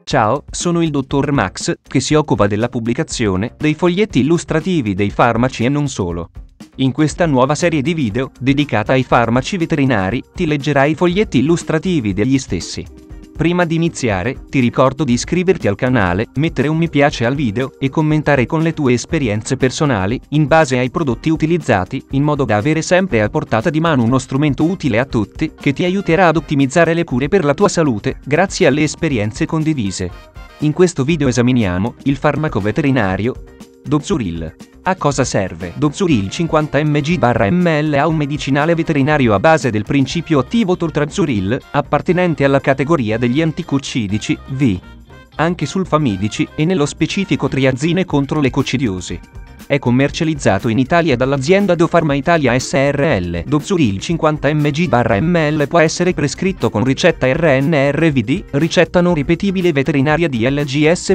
Ciao, sono il dottor Max, che si occupa della pubblicazione dei foglietti illustrativi dei farmaci e non solo. In questa nuova serie di video, dedicata ai farmaci veterinari, ti leggerai i foglietti illustrativi degli stessi. Prima di iniziare, ti ricordo di iscriverti al canale, mettere un mi piace al video e commentare con le tue esperienze personali, in base ai prodotti utilizzati, in modo da avere sempre a portata di mano uno strumento utile a tutti, che ti aiuterà ad ottimizzare le cure per la tua salute, grazie alle esperienze condivise. In questo video esaminiamo il farmaco veterinario Dopzuril. A cosa serve? Dopzuril 50 mg/ml è un medicinale veterinario a base del principio attivo toltrazuril, appartenente alla categoria degli anticoccidici, V. Anche sulfamidici, e nello specifico triazine contro le coccidiosi. È commercializzato in Italia dall'azienda Dofarma Italia SRL. Dopzuril 50 mg/ml può essere prescritto con ricetta RNRVD, ricetta non ripetibile veterinaria DLGS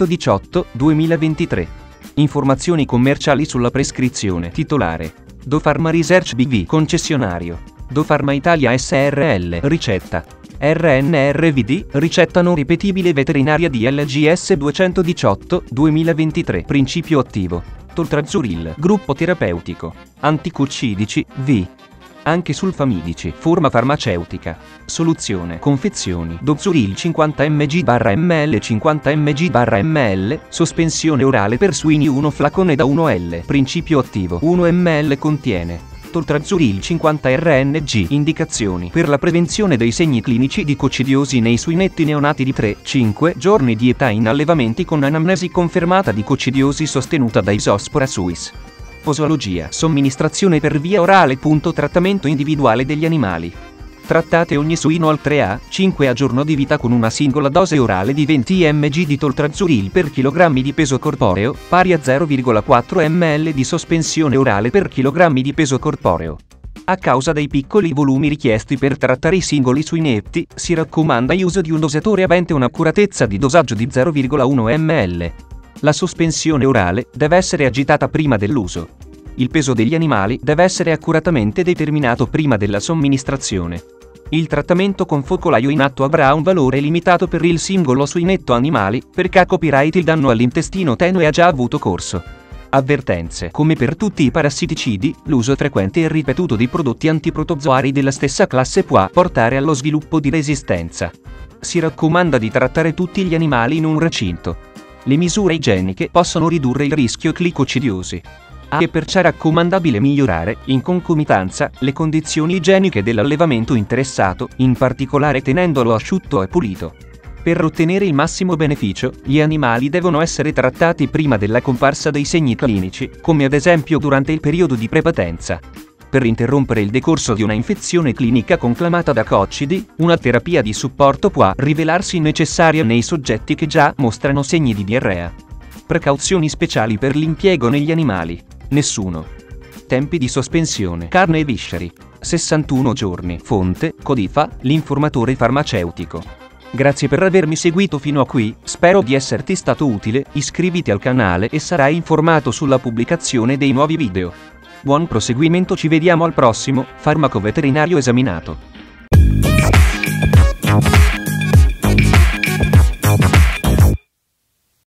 218/2023. Informazioni commerciali sulla prescrizione. Titolare: Dofarma Research BV. Concessionario: Dofarma Italia SRL. Ricetta: RNRVD, ricetta non ripetibile veterinaria DLGS 218/2023. Principio attivo: toltrazuril. Gruppo terapeutico: anticoccidici, V. Anche sulfamidici. Forma farmaceutica: soluzione. Confezioni: Dopzuril 50 mg/ml 50 mg/ml, sospensione orale per suini 1 flacone da 1 L. Principio attivo: 1 ml contiene toltrazuril 50 RNG. Indicazioni: per la prevenzione dei segni clinici di coccidiosi nei suinetti neonati di 3-5 giorni di età in allevamenti con anamnesi confermata di coccidiosi sostenuta da Isospora suis. Posologia: somministrazione per via orale. Trattamento individuale degli animali. Trattate ogni suino al 3-5 giorno di vita con una singola dose orale di 20 mg di toltrazuril per chilogrammi di peso corporeo, pari a 0,4 ml di sospensione orale per chilogrammi di peso corporeo. A causa dei piccoli volumi richiesti per trattare i singoli suinetti, si raccomanda l'uso di un dosatore avente un'accuratezza di dosaggio di 0,1 ml. La sospensione orale deve essere agitata prima dell'uso. Il peso degli animali deve essere accuratamente determinato prima della somministrazione. Il trattamento con focolaio in atto avrà un valore limitato per il singolo suinetto animali, perché copyright il danno all'intestino tenue ha già avuto corso. Avvertenze: come per tutti i parassiticidi, l'uso frequente e ripetuto di prodotti antiprotozoari della stessa classe può portare allo sviluppo di resistenza. Si raccomanda di trattare tutti gli animali in un recinto. Le misure igieniche possono ridurre il rischio clicoccidiosi. È perciò raccomandabile migliorare, in concomitanza, le condizioni igieniche dell'allevamento interessato, in particolare tenendolo asciutto e pulito. Per ottenere il massimo beneficio, gli animali devono essere trattati prima della comparsa dei segni clinici, come ad esempio durante il periodo di prepatenza. Per interrompere il decorso di una infezione clinica conclamata da coccidi, una terapia di supporto può rivelarsi necessaria nei soggetti che già mostrano segni di diarrea. Precauzioni speciali per l'impiego negli animali: nessuno. Tempi di sospensione: carne e visceri, 61 giorni. Fonte: Codifa, l'informatore farmaceutico. Grazie per avermi seguito fino a qui, spero di esserti stato utile. Iscriviti al canale e sarai informato sulla pubblicazione dei nuovi video. Buon proseguimento, ci vediamo al prossimo farmaco veterinario esaminato.